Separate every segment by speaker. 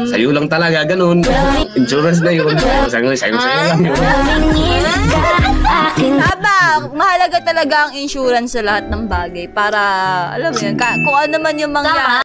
Speaker 1: Sa'yo lang talaga, ganun. Insurance na yun. Sa'yo lang yun.
Speaker 2: Tama, mahalaga talaga ang insurance sa lahat ng bagay para, alam mo yun, kung ano man yung mangyari.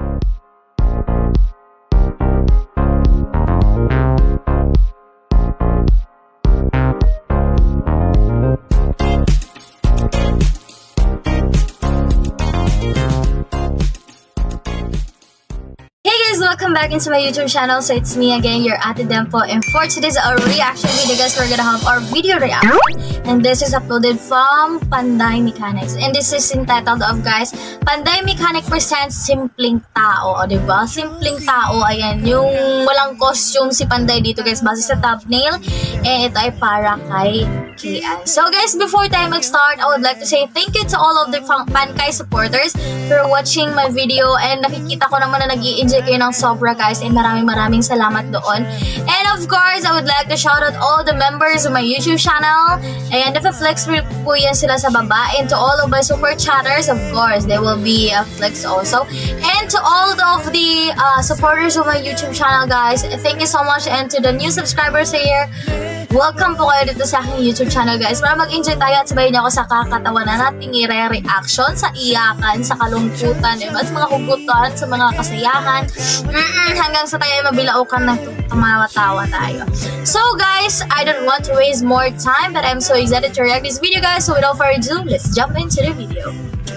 Speaker 3: Welcome back into my YouTube channel. So it's me again, your Ate Dempo, and for today's reaction video, guys, we're gonna have our video reaction, and this is uploaded from Panday Mechanics, and this is entitled of, guys, Panday Mechanic presents Simpleng Tao. O, diba? Simpleng Tao, ayan, yung walang costume si Panday dito, guys, base sa thumbnail, and ito ay para kay Kian. So guys, before tayo mag-start, I would like to say thank you to all of the Pankay supporters for watching my video, and nakikita ko naman na nag-i-enjoy kayo ng sobra, guys, and maraming salamat doon. And of course, I would like to shout out all the members of my YouTube channel, and naka-flex po yan sila sa baba, and to all of my super chatters, of course, they will be flex also, and to all of the supporters of my YouTube channel, guys, thank you so much, and to the new subscribers here, welcome po kayo dito sa aking YouTube channel, guys, para mag-enjoy tayo at sabayin ako sa kakatawanan nating i-reaction, sa iyakan, sa kalungkutan, diba? Sa mga hugutan, sa mga kasayahan, hanggang sa tayo ay mabilaukan ng tumawa-tawa tayo. So guys, I don't want to waste more time, but I'm so excited to react this video, guys, so without further ado, let's jump into the video.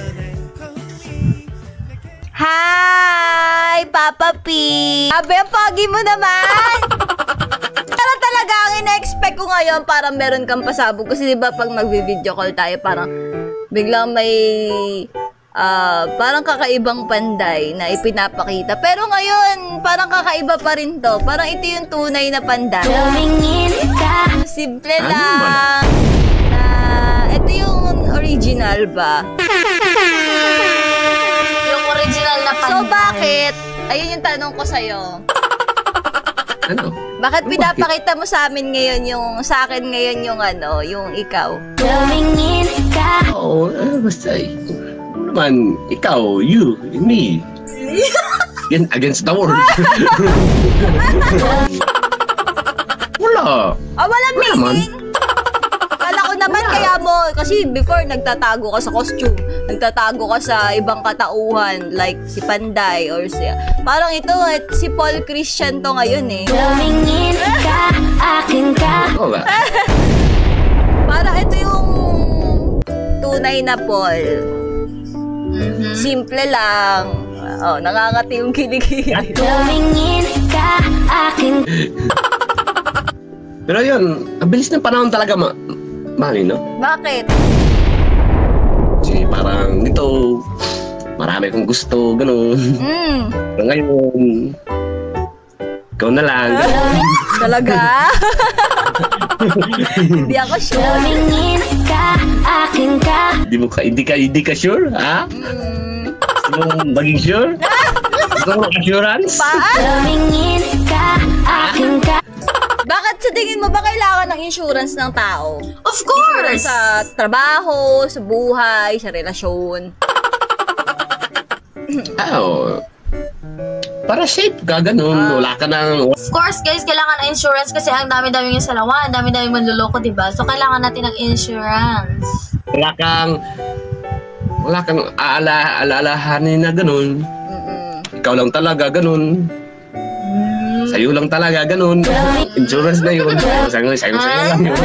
Speaker 2: Hi, Papa P! Abe, ang pogi mo naman! Pero talaga ang ina-expect ko ngayon parang meron kang pasabog. Kasi diba pag mag-video call tayo parang biglang may parang kakaibang Panday na ipinapakita. Pero ngayon, parang kakaiba pa rin to. Parang ito yung tunay na Panday. Simple lang. Na, ito yung original ba?
Speaker 3: Yung original na Panday.
Speaker 2: So bakit? Ayun yung tanong ko sa'yo.
Speaker 1: Ano?
Speaker 2: Bakit pinapakita mo sa amin ngayon yung, sa akin ngayon yung ano, yung ikaw?
Speaker 1: Oo, basta naman, ikaw, you, me. Against the world. Wala.
Speaker 2: Walang meaning. Kala ko naman kaya mo, kasi before nagtatago ka sa costume, nagtatago ka sa ibang katauhan, like si Panday or si, parang ito, si Paul Christian to ngayon eh.
Speaker 1: Oo ba?
Speaker 2: Parang ito yung tunay na Paul. Simple lang. Oh, nangangati yung kilikili.
Speaker 1: Pero yun, ang bilis ng panahon talaga, Mali, no?
Speaker 2: Bakit?
Speaker 1: Kasi parang ito, marami kong gusto, gano'n. Pero ngayon, ikaw na lang.
Speaker 2: Talaga? Hindi ako sure.
Speaker 1: Hindi ka sure, ha? Gusto mong maging sure? Gusto mong assurance?
Speaker 2: Bakit sa tingin mo ba kailangan ng insurance ng tao?
Speaker 3: Of course!
Speaker 2: Sa trabaho, sa buhay, sa relasyon.
Speaker 1: Para safe ka, ganun. Wala ka nang...
Speaker 3: Of course, guys, kailangan ng insurance kasi ang dami-dami yung salawa, ang dami-dami manluloko, diba? So, kailangan natin ng insurance.
Speaker 1: Wala kang aalalahanin na ganun. Ikaw lang talaga, ganun. Sa'yo lang talaga, ganun. Insurance na yun. Sa'yo lang yun.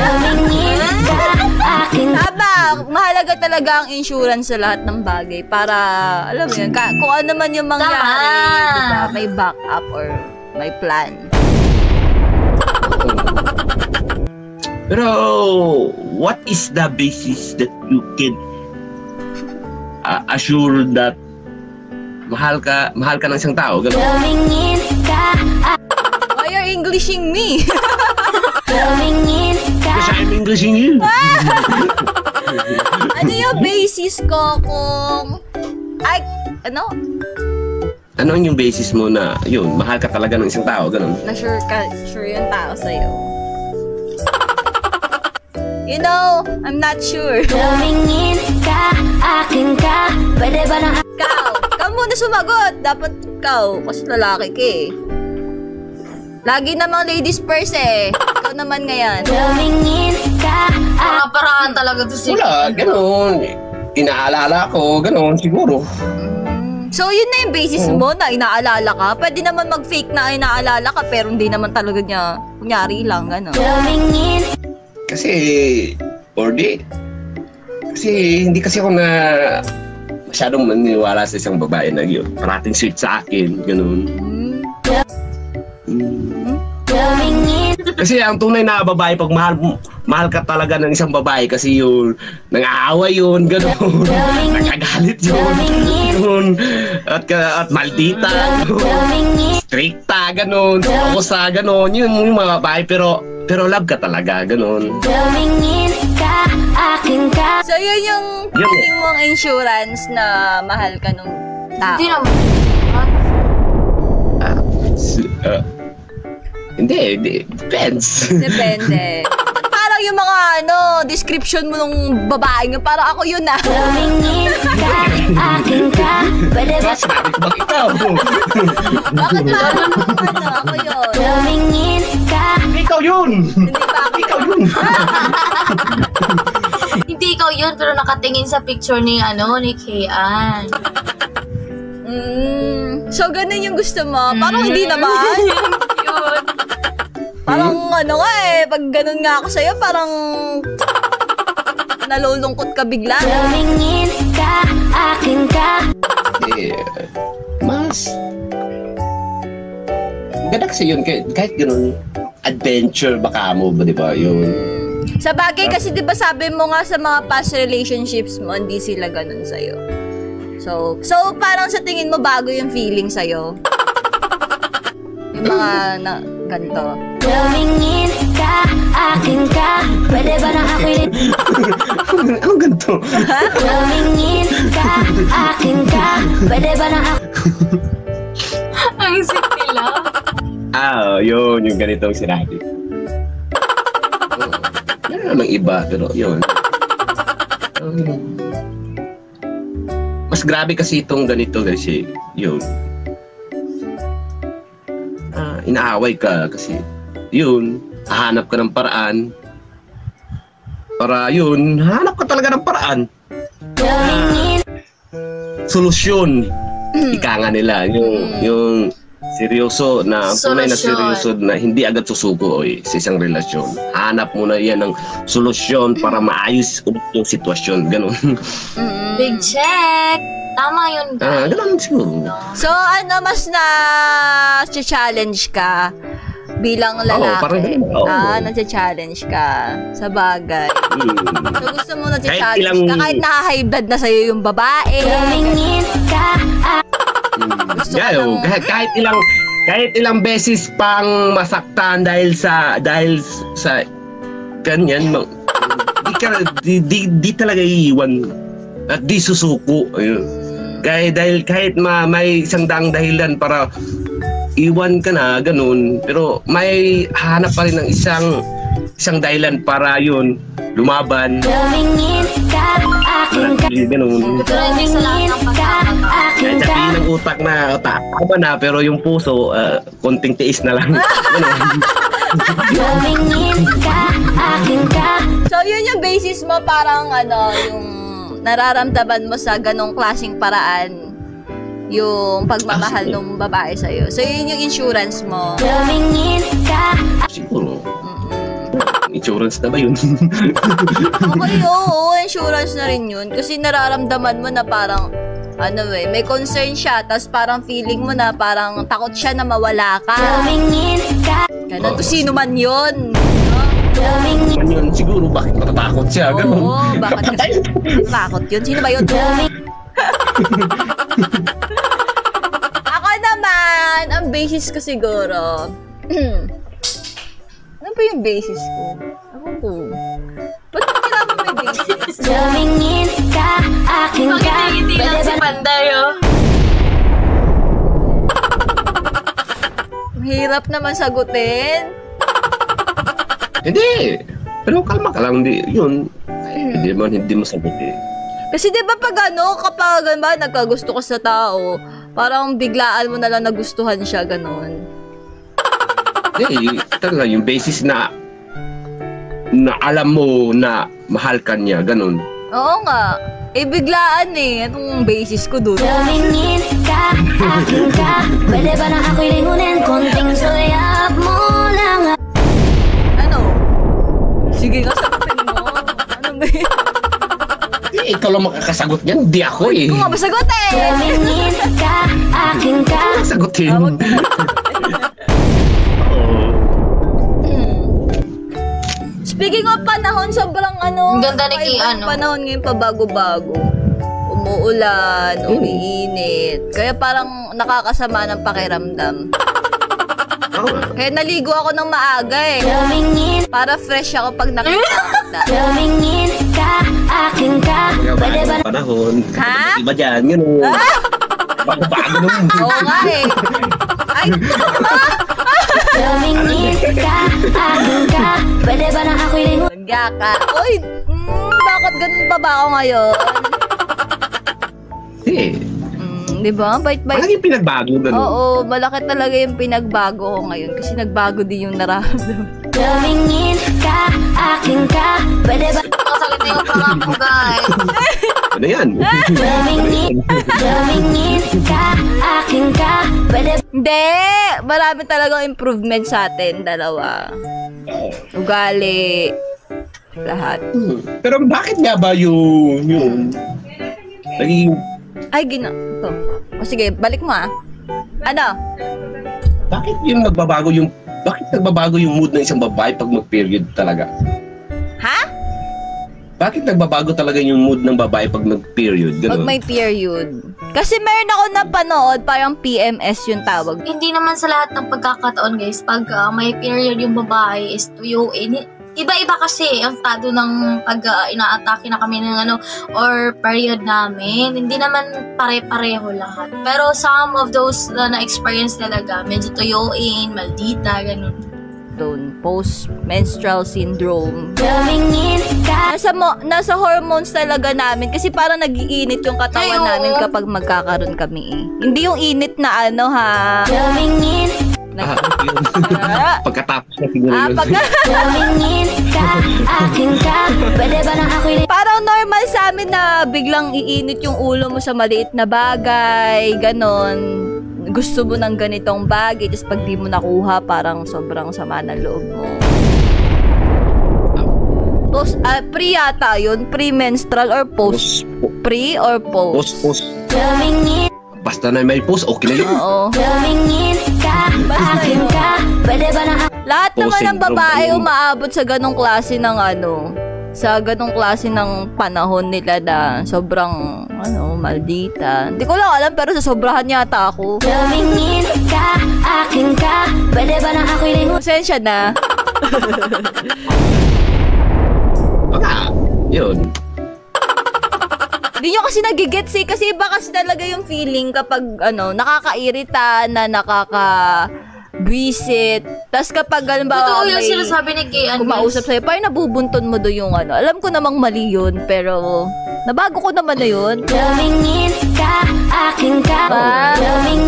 Speaker 2: Tama, mahalaga talaga ang insurance sa lahat ng bagay para, alam mo yun, kung ano man yung mangyari, diba, may backup or may plan.
Speaker 1: Pero, what is the basis that you can assure that mahal ka ng isang tao? Ganun.
Speaker 2: Why are Englishing me?
Speaker 1: Because I'm Englishing you.
Speaker 2: Ano yung basis ko kung... Ay, ano?
Speaker 1: Ano yung basis mo na, yun, mahal ka talaga ng isang tao, ganun?
Speaker 2: Na sure yung tao sa'yo. You know, I'm not sure.
Speaker 3: Tumingin ka, akin ka, pwede ba na...
Speaker 2: Ikaw muna sumagot. Dapat ikaw, kasi lalaki ka eh. Lagi namang ladies first eh. Ikaw naman ngayon.
Speaker 3: Paraan talaga to si
Speaker 1: Wala, ganun. Inaalala ko, ganun, siguro.
Speaker 2: So, yun na yung basis mo na inaalala ka. Pwede naman mag-fake na inaalala ka, pero hindi naman talaga niya, kunyari lang, gano'n.
Speaker 1: Kasi, or di, kasi hindi kasi ako na masyadong maniniwala sa isang babae na yun. Parating sweet sa akin, ganun. Kasi ang tunay na babae, pag mahal ka talaga ng isang babae, kasi yun, nang-aaway yun, gano'n. Nakagalit yun. At maldita, gano'n. Stricta, gano'n. Sosa, gano'n. Yun yung mga babae, pero love ka talaga, gano'n.
Speaker 2: So, yun yung feeling mong insurance na mahal ka nung tao.
Speaker 3: Hindi naman.
Speaker 1: Hindi, depends.
Speaker 2: Depende. Parang yung mga description mo nung babae nga, parang ako yun ah.
Speaker 1: Sabi ko, bakit ikaw?
Speaker 2: Bakit parang ako yun?
Speaker 1: Ikaw yun!
Speaker 2: Hindi ba ako?
Speaker 1: Ikaw yun!
Speaker 3: Hindi ikaw yun, pero nakatingin sa picture ni Kian.
Speaker 2: So, ganun yung gusto mo? Parang hindi naman.
Speaker 3: Yun.
Speaker 2: Parang pag ganun nga ako sa'yo, parang nalulungkot ka bigla.
Speaker 1: Mas ganda kasi yun, kahit ganun adventure baka mo ba, di ba? Yun.
Speaker 2: Sa bagay kasi, di ba sabi mo nga sa mga past relationships mo, hindi sila ganun sa'yo. So parang sa tingin mo bago yung feeling sa'yo. Yung mga ganito.
Speaker 1: Anong ganito?
Speaker 3: Ang isip nila.
Speaker 1: Yun, yung ganitong sinabi. Meron namang iba, pero yun. Mas grabe kasi itong ganito kasi, yun. Inaaway ka kasi, yun, hahanap ka ng paraan. Para yun, hahanap ka talaga ng paraan. Solusyon. Ika nga nila, yung seryoso na, tunay na seryoso na hindi agad susuko sa isang relasyon. Hanap mo na yan ng solusyon para maayos ulit yung sitwasyon. Ganun.
Speaker 3: Big check. Tama yun, guys.
Speaker 1: Ganun siguro.
Speaker 2: So, mas na-challenge ka bilang lalaki?
Speaker 1: parang ganun.
Speaker 2: Na-challenge ka sa bagay. So, gusto mo na-challenge
Speaker 1: Kahit
Speaker 2: ka kahit naka-high blood na sa'yo yung babae. Gusto ka ng...
Speaker 1: kahit ilang beses pang masaktan dahil sa ganyan, di talaga iiwan at di susuko. Kahit may isang daang dahilan para iwan ka na, ganun, pero may hanap pa rin ng isang dahilan para yun lumaban. Ganun.
Speaker 3: Pero hindi sa lahat ng pagkakataon.
Speaker 1: Kahit sabihin ng utak na tama na, pero yung puso, konting tiis na lang.
Speaker 2: So, yun yung basis mo, parang yung nararamdaman mo sa ganong klaseng paraan yung pagmamahal ng babae sa'yo. So, yun yung insurance mo.
Speaker 1: Siguro. Insurance na ba yun?
Speaker 2: Okay, oo, insurance na rin yun. Kasi nararamdaman mo na parang, may concern siya, tapos parang feeling mo na parang takot siya na mawala ka. Ganun, kung sino man yun.
Speaker 1: Yun, siguro, bakit matatakot siya? Ganun.
Speaker 2: Oo, bakit kasi takot yun? Sino ba yun? Ako naman, ang basis ko siguro, ano ba yung basis ko? Ako po. Ba't kailangan may basis?
Speaker 3: Pagkiti-ngiti lang si Panday, oh.
Speaker 2: Hirap naman sagutin.
Speaker 1: Hindi. Pero kalma ka lang. Yun. Hindi mo sagutin.
Speaker 2: Kasi di ba kapag nagkagusto ka sa tao, parang biglaan mo na lang nagustuhan siya, ganun.
Speaker 1: Talaga yung basis na alam mo na mahal ka niya, ganun.
Speaker 2: Oo nga. Biglaan Anong basis ko dun?
Speaker 3: Tumingin ka, akin ka. Pwede ba na ako'y lingunin? Konting suyap mo lang.
Speaker 2: Ano? Sige nga, sagutin mo. Ano ba yun?
Speaker 1: Ikaw lang makakasagot niyan, di ako eh.
Speaker 2: Kung nga ba sagutin?
Speaker 3: Tumingin ka, akin ka.
Speaker 1: Sagutin.
Speaker 2: Tawag na. Speaking of panahon, sobrang
Speaker 3: Ang ganda ni
Speaker 2: kakaiba
Speaker 3: Kian,
Speaker 2: ang
Speaker 3: no?
Speaker 2: panahon ngayon pabago-bago. Umuulan, umiinit. Kaya parang nakakasama ng pakiramdam. Kaya naligo ako ng maaga
Speaker 3: Tumingin,
Speaker 2: Para fresh ako pag nakita kita.
Speaker 3: tumingin ka, akin ka. Pwede ba na
Speaker 1: Panahon.
Speaker 2: Ha?
Speaker 1: Iba dyan, ganun. Bago-bago naman.
Speaker 2: Oo nga Ay,
Speaker 3: tumingin ka, akin ka. Pwede ba na ako'y lingunin?
Speaker 2: nagya ka. Uy, bakit ganun pa ba ako ngayon? Di ba? Bait-bait.
Speaker 1: Parang yung pinagbago ganun.
Speaker 2: Oo, malaki talaga yung pinagbago ko ngayon kasi nagbago din yung nararamdaman.
Speaker 3: Tumingin ka, akin ka. Pwede ba? Masakit na yung pangako, guys.
Speaker 1: Ano yan?
Speaker 3: Tumingin ka, akin ka. Pwede ba?
Speaker 2: Hindi! Marami talagang improvement sa atin, dalawa. Ugali. Lahat.
Speaker 1: Pero bakit nga ba yung naging,
Speaker 2: Ay, ito. O sige, balik mo Ano?
Speaker 1: bakit nagbabago yung mood ng isang babae pag mag-period talaga?
Speaker 2: Ha?
Speaker 1: Bakit nagbabago talaga yung mood ng babae pag mag-period?
Speaker 2: Pag
Speaker 1: Ganun.
Speaker 2: may period. Kasi meron ako napanood, parang PMS yung tawag.
Speaker 3: Hindi naman sa lahat ng pagkakataon, guys, pag may period yung babae is tuyuin. Iba-iba kasi ang estado ng pag inaatake na kami ng or period namin. Hindi naman pare-pareho lahat. Pero some of those na-experience talaga, medyo tuyuin, maldita, ganun.
Speaker 2: Doon, post-menstrual syndrome.
Speaker 3: Tumingin ka.
Speaker 2: Nasa hormones talaga namin kasi parang nagiinit yung katawan
Speaker 3: Ay, oo.
Speaker 2: namin kapag magkakaroon kami Hindi yung init na ha.
Speaker 3: Tumingin.
Speaker 1: Yun.
Speaker 2: Ah.
Speaker 1: Pagkatapos na siguro yun.
Speaker 3: Tumingin ka, akin ka. Pwede ba na ako'y
Speaker 2: Parang normal sa amin na biglang iinit yung ulo mo sa maliit na bagay, ganon. Gusto mo ng ganitong bagay, tapos pag di mo nakuha, parang sobrang sama ng loob mo. Pre yata yun? Pre-menstrual or post? Pre or post?
Speaker 1: Post.
Speaker 3: tumingin.
Speaker 1: Basta na may post, okay na yun.
Speaker 2: Oo.
Speaker 3: Tumingin ka, akin ka. Pwede ba na
Speaker 2: Lahat naman ng
Speaker 1: Posing
Speaker 2: babae
Speaker 1: from-
Speaker 2: umaabot sa ganong klase ng sa ganong klase ng panahon nila na sobrang maldita. Hindi ko lang alam pero sa sobrahan yata ako.
Speaker 3: tumingin ka, akin ka. Pwede ba na ako'y lingunin?
Speaker 2: Pasensya na.
Speaker 1: Baka, yun.
Speaker 2: Hindi nyo kasi nagigets kasi iba kasi talaga yung feeling kapag nakakairita na nakaka-visit. Tapos kapag
Speaker 3: Totoo yung
Speaker 2: may
Speaker 3: sinasabi ni Kian.
Speaker 2: kumausap sa'yo, parang nabubunton mo doon yung Alam ko namang mali yun, pero nabago ko naman na yun.
Speaker 3: Tumingin ka, akin ka.
Speaker 2: Ba?
Speaker 3: Tumingin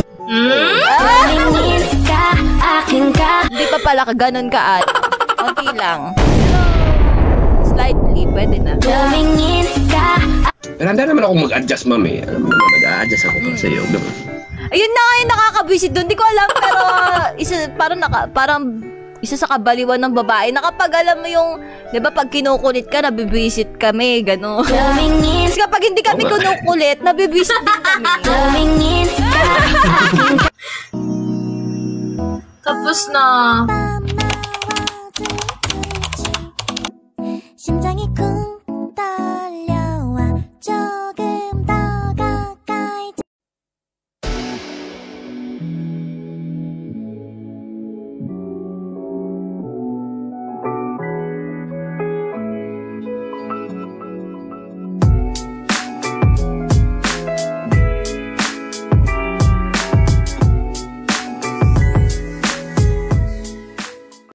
Speaker 3: ka, akin ka.
Speaker 2: Hindi pa pala ka ganun ka Konti lang. Pero slightly, pwede na.
Speaker 3: Tumingin ka.
Speaker 1: Pero handa naman ako mag-adjust, ma'am eh. Alam mo naman, mag-adjust ako para sa'yo.
Speaker 2: Ayun na nga yung nakaka-visit doon. Di ko alam, pero parang isa sa kabaliwan ng babae na kapag alam mo yung, di ba pag kinukulit ka, nabibisit kami, gano'n.
Speaker 3: Tumingin.
Speaker 2: Tapos kapag hindi kami kinukulit, nabibisit din kami.
Speaker 3: Tumingin ka, akin ka. Tapos na.